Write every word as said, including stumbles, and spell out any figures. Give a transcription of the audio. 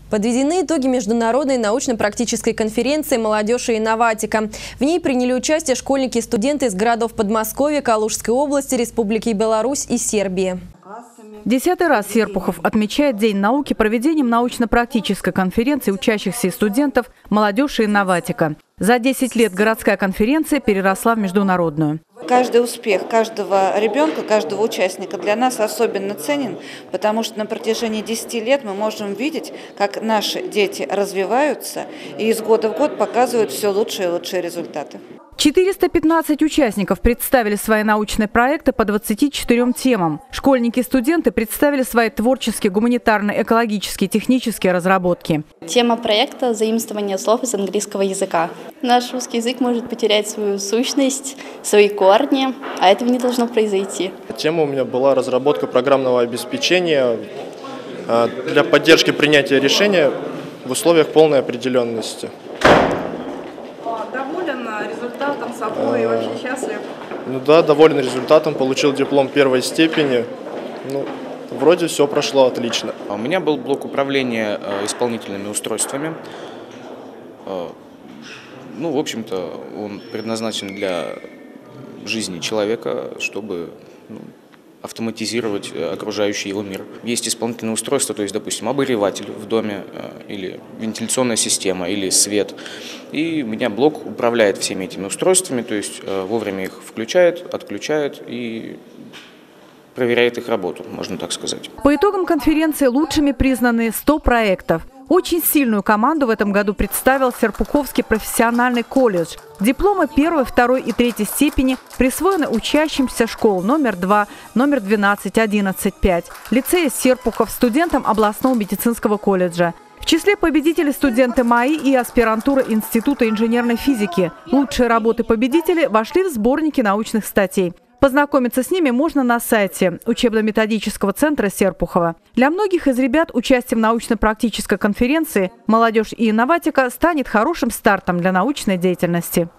Подведены итоги международной научно-практической конференции «Молодежь и инноватика». В ней приняли участие школьники и студенты из городов Подмосковья, Калужской области, Республики Беларусь и Сербии. Десятый раз Серпухов отмечает День науки проведением научно-практической конференции учащихся и студентов «Молодежь и инноватика». За десять лет городская конференция переросла в международную. Каждый успех каждого ребенка, каждого участника для нас особенно ценен, потому что на протяжении десяти лет мы можем видеть, как наши дети развиваются и из года в год показывают все лучшие и лучшие результаты. четыреста пятнадцать участников представили свои научные проекты по двадцати четырем темам. Школьники и студенты представили свои творческие, гуманитарные, экологические, технические разработки. Тема проекта – заимствование слов из английского языка. Наш русский язык может потерять свою сущность, свои корни, а этого не должно произойти. Тема у меня была разработка программного обеспечения для поддержки принятия решения в условиях полной определенности. Доволен результатом собой и вообще счастлив? Ну да, доволен результатом, получил диплом первой степени. Ну, вроде все прошло отлично. У меня был блок управления исполнительными устройствами. Ну, в общем-то, он предназначен для жизни человека, чтобы ну, автоматизировать окружающий его мир. Есть исполнительные устройства, то есть, допустим, обогреватель в доме, или вентиляционная система, или свет. И у меня блок управляет всеми этими устройствами, то есть вовремя их включает, отключает и проверяет их работу, можно так сказать. По итогам конференции лучшими признаны сто проектов. Очень сильную команду в этом году представил Серпуховский профессиональный колледж. Дипломы первой, второй и третьей степени присвоены учащимся школ номер два, номер двенадцать, одиннадцать, пять, лицея Серпухов, студентам областного медицинского колледжа. В числе победителей студенты МАИ и аспирантура Института инженерной физики. Лучшие работы победителей вошли в сборники научных статей. Познакомиться с ними можно на сайте учебно-методического центра Серпухова. Для многих из ребят участие в научно-практической конференции «Молодежь и инноватика» станет хорошим стартом для научной деятельности.